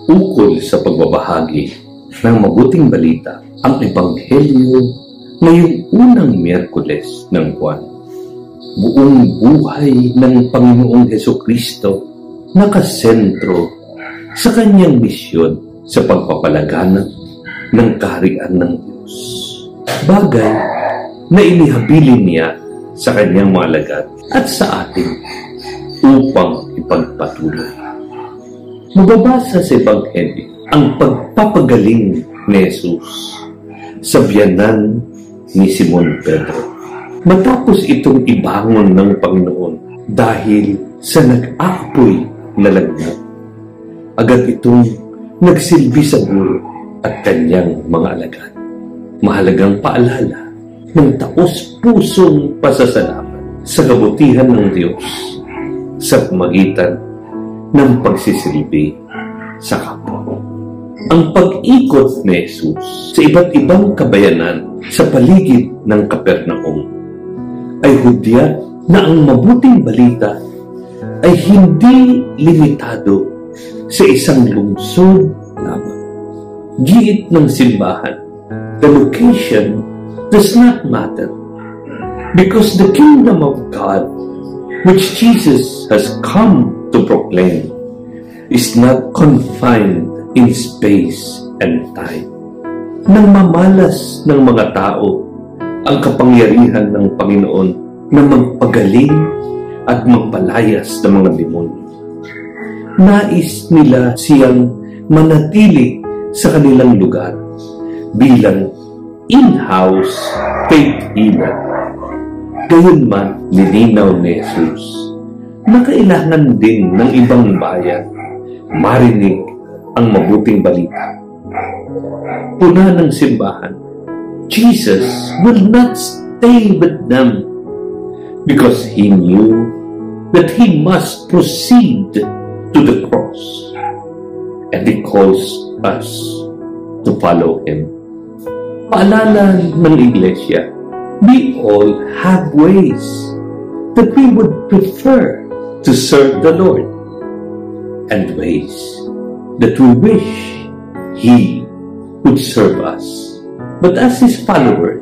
ukol sa pagbabahagi ng mabuting balita ang Ebanghelyo ngayong unang Miyerkules ng buwan. Buong buhay ng Panginoong Hesukristo nakasentro sa kanyang misyon sa pagpapalaganap ng kaharian ng Diyos. Bagay na inihabilin niya sa kanyang mga alagad at sa atin upang ipagpatuloy. Mababasa sa Ebanghelyo ang pagpapagaling ni Jesus sa biyanan ni Simon Pedro. Matapos itong ibangon ng Panginoon dahil sa nag-aapoy na lagnat, agad itong nagsilbi sa guro at kanyang mga alagad. Mahalagang paalala ng taos-pusong pasasalamat sa kabutihan ng Diyos sa pamagitan ng pagsisilbi sa kapwa. Ang pag-ikot ni Jesus sa iba't ibang kabayanan sa paligid ng Capernaum ay hudyat na ang mabuting balita ay hindi limitado sa isang lungsod lamang. Giit ng simbahan, the location does not matter because the kingdom of God which Jesus has come to proclaim is not confined in space and time. Nang mamalas ng mga tao ang kapangyarihan ng Panginoon na magpagaling at magpalayas ng mga demonyo, nais nila siyang manatili sa kanilang lugar bilang in-house faith healer. Gayunman, nilinaw ni Jesus na kailangan din ng ibang bayan marinig ang mabuting balita. Puna ng simbahan, Jesus will not stay with them because He knew that He must proceed to the cross, and He calls us to follow Him. Paalala ng Iglesia, we all have ways that we would prefer to serve the Lord and ways that we wish He would serve us. But as His followers,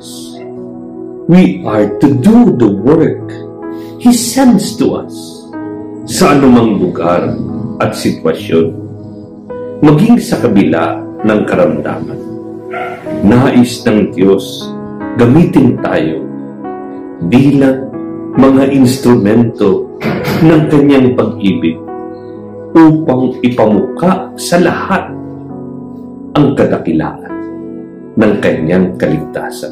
we are to do the work He sends to us sa anumang lugar at sitwasyon, maging sa kabila ng karamdaman. Nais ng Diyos gamitin tayo bilang mga instrumento ng kanyang pag-ibig upang ipamuka sa lahat ang kadakilaan ng kanyang kaligtasan.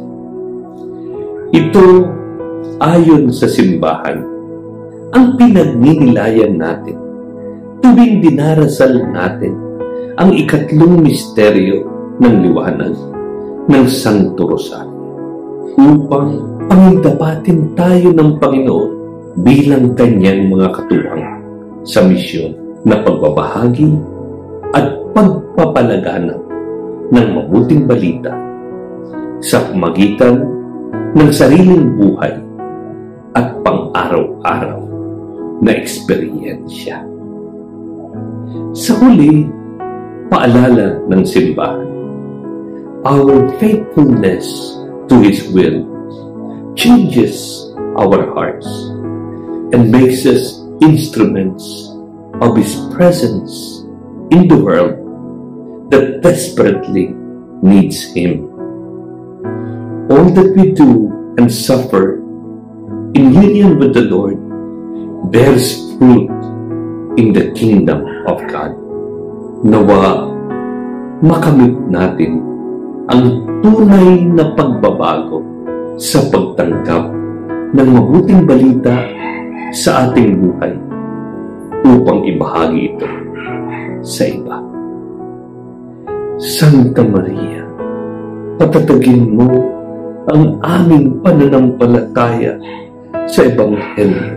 Ito, ayon sa simbahan, ang pinagninilayan natin tuwing dinarasal natin ang ikatlong misteryo ng liwanag ng Santo Rosario upang pangindapatin tayo ng Panginoon bilang kanyang mga katuwang sa misyon na pagbabahagi at pagpapalaganap ng mabuting balita sa pamagitan ng sariling buhay at pang-araw-araw na eksperyensya. Sa huli, paalala ng simbahan, our faithfulness to His will changes our hearts and makes us instruments of His presence in the world that desperately needs Him. All that we do and suffer in union with the Lord bears fruit in the kingdom of God. Nawa makamit natin ang tunay na pagbabago sa pagtanggap ng mabuting balita sa ating buhay upang ibahagi ito sa iba. Santa Maria, patatagin mo ang aming pananampalataya sa Ebanghelyo